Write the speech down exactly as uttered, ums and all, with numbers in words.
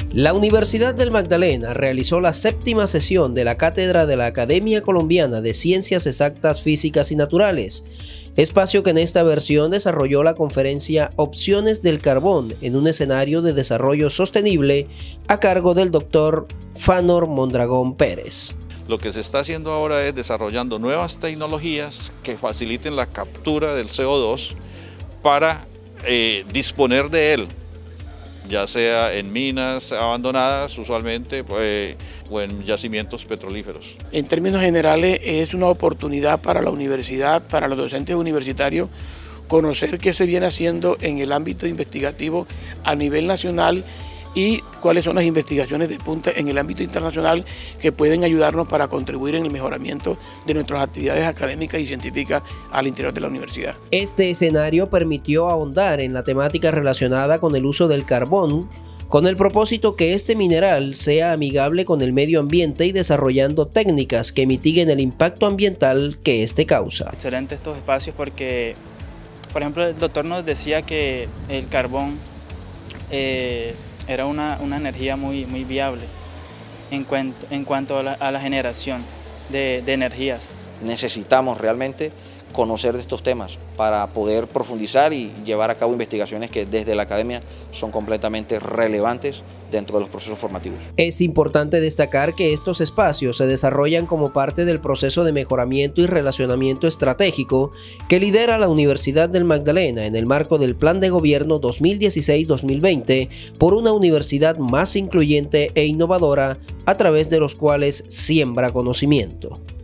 La Universidad del Magdalena realizó la séptima sesión de la Cátedra de la Academia Colombiana de Ciencias Exactas, Físicas y Naturales, espacio que en esta versión desarrolló la conferencia Opciones del Carbón en un escenario de desarrollo sostenible a cargo del doctor Fanor Mondragón Pérez. Lo que se está haciendo ahora es desarrollando nuevas tecnologías que faciliten la captura del C O dos para eh, disponer de él, ya sea en minas abandonadas usualmente pues, o en yacimientos petrolíferos. En términos generales es una oportunidad para la universidad, para los docentes universitarios, conocer qué se viene haciendo en el ámbito investigativo a nivel nacional y cuáles son las investigaciones de punta en el ámbito internacional que pueden ayudarnos para contribuir en el mejoramiento de nuestras actividades académicas y científicas al interior de la universidad. Este escenario permitió ahondar en la temática relacionada con el uso del carbón, con el propósito que este mineral sea amigable con el medio ambiente y desarrollando técnicas que mitiguen el impacto ambiental que este causa. Excelente estos espacios porque, por ejemplo, el doctor nos decía que el carbón eh, era una, una energía muy, muy viable en cuanto, en cuanto a, la, a la generación de, de energías. Necesitamos realmente conocer de estos temas para poder profundizar y llevar a cabo investigaciones que desde la academia son completamente relevantes dentro de los procesos formativos. Es importante destacar que estos espacios se desarrollan como parte del proceso de mejoramiento y relacionamiento estratégico que lidera la Universidad del Magdalena en el marco del Plan de Gobierno dos mil dieciséis dos mil veinte por una universidad más incluyente e innovadora a través de los cuales siembra conocimiento.